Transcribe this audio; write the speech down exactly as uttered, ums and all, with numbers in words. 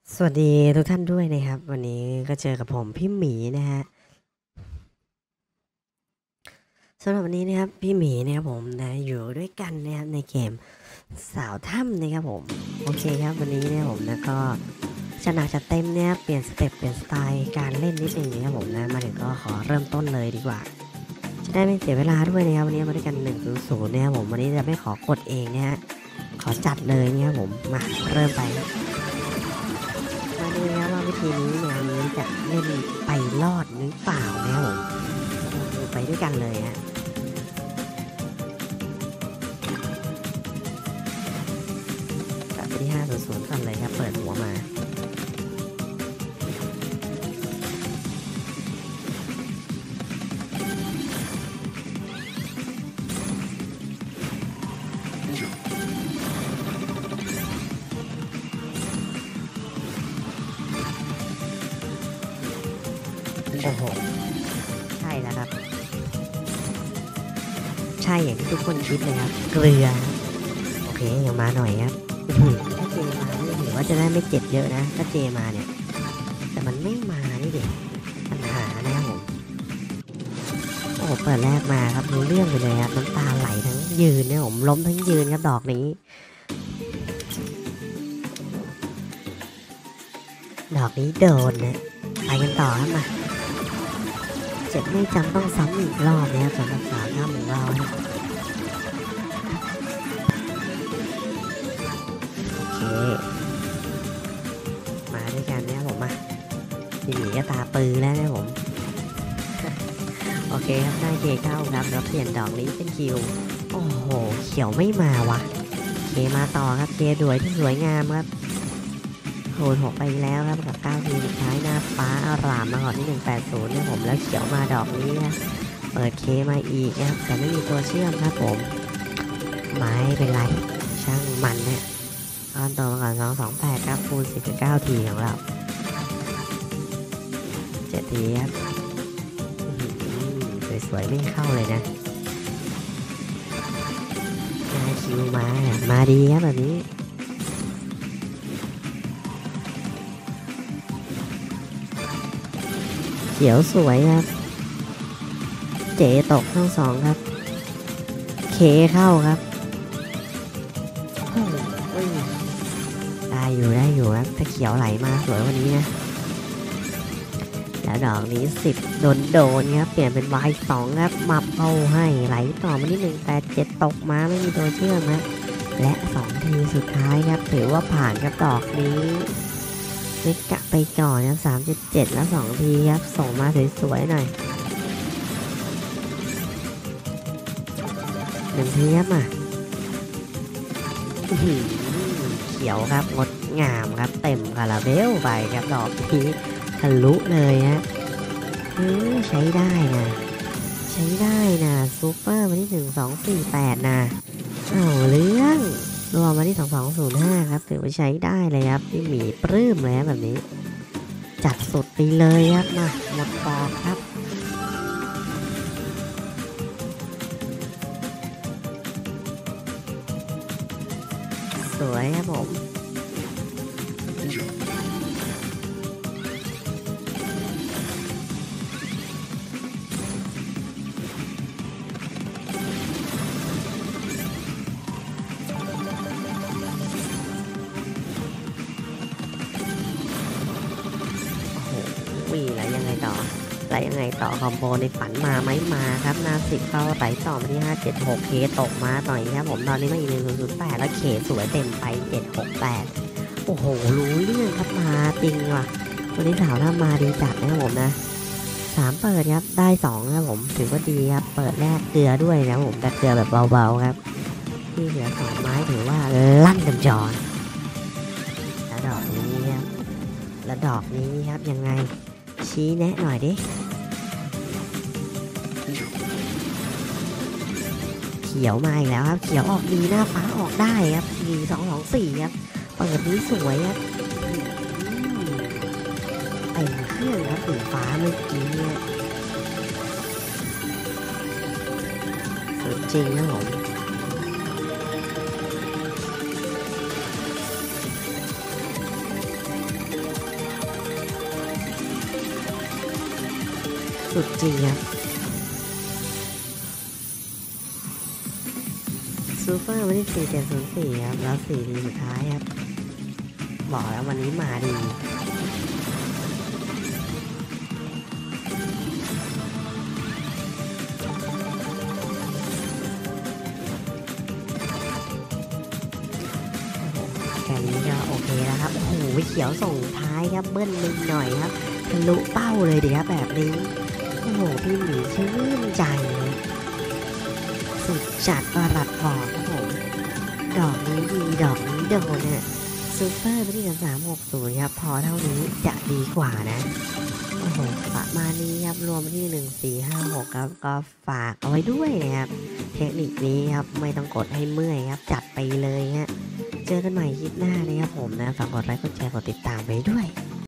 สวัสดีทุกท่านด้วยนะครับ วันนี้ก็เจอกับผมพี่หมีนะฮะสำหรับวันนี้นะครับพี่หมีนะครับผมนะอยู่ด้วยกันนะครับในเกมสาวถ้ำนะครับผมโอเคครับวันนี้เนี่ยผมนะก็จะหนักจะเต็มเนี่ยเปลี่ยนสเต็ปเปลี่ยนสไตล์การเล่นนิดนึงนะครับผมนะมาถึงก็ขอเริ่มต้นเลยดีกว่าจะได้ไม่เสียเวลาด้วยนะครับวันนี้มาด้วยกันหนึ่งศูนย์ศูนย์นะครับผมวันนี้จะไม่ขอกดเองนะฮะขอจัดเลยนะครับผมมาเริ่มไปมาดูนะว่าวิธีนี้แนวนี้จะเล่นไปรอดหรือเปล่านะครับผมดูไปด้วยกันเลยฮะกลับไปที่ห้าศูนย์ศูนย์ก่อนเลยครับเปิดหัวมาโอ้โหใช่แล้วครับใช่อย่างที่ทุกคนคิดเลยครับเกลือโอเคยังมาหน่อยครับถ้าเจมานี่ถือว่าจะได้ไม่เจ็บเยอะนะถ้าเจมาเนี่ยแต่มันไม่มานี่เด็กปัญหานะครับผมโอ้เปิดแรกมาครับรู้เรื่องไปเลยครับน้ำตาไหลทั้งยืนเนี่ยผมล้มทั้งยืนครับดอกนี้ดอกนี้โดนนะไปกันต่อครับมาเจ็บไม่จำต้องซ้ำอีกรอบนะครับสำหรับสาวท่าของเราครับโอเคมาด้วยกันนะครับผมมาพี่หมีก็ตาปือแล้วนะผม โอเคครับได้เคเข้าครับแล้วเปลี่ยนดอกนี้เป็นคิวโอ้โหเขียวไม่มาวะเคมาต่อครับเคด้วยที่สวยงามครับโหดหกไปแล้วครับกับเก้าทีสุดท้ายหน้าฟ้าอารามมาก่อนที่หนึ่งแปดศูนย์เนี่ยผมแล้วเขียวมาดอกนี้ครับเปิดเคมาอีกครับแต่ไม่มีตัวเชื่อมครับผมไม่เป็นไรช่างมันเนี่ยตอนต่อมาก่อนสองสองแปดครับคูณสิบเก้าทีของเราเจ็ดทีครับสวยๆไม่เข้าเลยนะนาคิวมามาดีครับแบบนี้เขียวสวยครับเจตกทั้งสองครับเคเข้าครับได้อยู่ได้อยู่ครับถ้าเขียวไหลมาสวยกว่านี้นะแล้วดอกนี้สิบโดนโดนครับเปลี่ยนเป็น วาย สองครับมับเข้าให้ไหลต่อมาที่หนึ่งแปดเจ็ดตกมาไม่มีตัวเชื่อมนะและสองทีสุดท้ายครับถือว่าผ่านกับดอกนี้เล็กกะไปก่อนครับสามสิบเจ็ดแล้วสองทีครับส่งมาสวยๆหน่อยหนึ่งทีครับมาเขียวครับงดงามครับเต็มคาราเบลไปครับดอกนี้ทะลุเลยฮะใช้ได้นะใช้ได้นะซูเปอร์มาที่หนึ่งสองสี่แปดนะเอาเรื่องรวมมาที่สองสองศูนย์ห้าครับถือว่าใช้ได้เลยครับพี่หมีปลื้มเลยแบบนี้จัดสุดไปเลยครับมาหมดปอกครับสวยครับผมวิ่งแล้วยังไงต่อแล้วยังไงต่อคอมโบในฝันมาไหมมาครับหน้าสิบเข้าไหลต่อมาที่ห้าเจ็ดหกเคตกมาหน่อยครับผมตอนนี้มาอีกหนึ่งศูนย์แปดแล้วเคสวยเต็มไปเจ็ดหกแปดโอ้โหรู้เรื่องครับมาจริงว่ะวันนี้สาวถ้ามาดีจัดนะครับผมนะสามเปิดครับได้สองครับผมถือว่าดีครับเปิดแรกเกลือด้วยนะผมแต่เกลือแบบเบาๆครับที่เหลือสองไม้ถือว่าลั่นเต็มจอแล้วดอกนี้ครับแล้วดอกนี้ครับยังไงชี้แนะหน่อยดิเขียวมาอีกแล้วครับเขียวออกดีหน้าฟ้าออกได้ครับสี่สองสองสี่ครับเปิดนี้สวยครับเต็มเครื่องครับสีฟ้าเมื่อกี้เนี่ยสุดจริงนะผมสุดจริงครับซูเปอร์วันที่สี่เจ็ดศูนย์สี่ครับแล้วสี่ทีสุดท้ายครับบอกแล้ววันนี้มาดีแค่นี้ก็โอเคแล้วครับโอ้โหเขียวส่งท้ายครับเบิ้ลหนึ่งหน่อยครับทะลุเป้าเลยดีครับแบบนี้โอ้โหพี่หมีชื่นใจสุดจัดประหลัดบอกครับผมดอกนี้ดีดอกนี้โดนเนี่ยซูเปอร์ไปที่สามหกศูนย์ครับพอเท่านี้จะดีกว่านะโอ้โหประมาณนี้ครับรวมที่หนึ่งสี่ห้าหกครับก็ฝากเอาไว้ด้วยนะครับเทคนิคนี้ครับไม่ต้องกดให้เมื่อยครับจัดไปเลยฮะเจอกันใหม่คลิปหน้านะครับผมนะฝากกดไลค์กดแชร์กดติดตามไว้ด้วย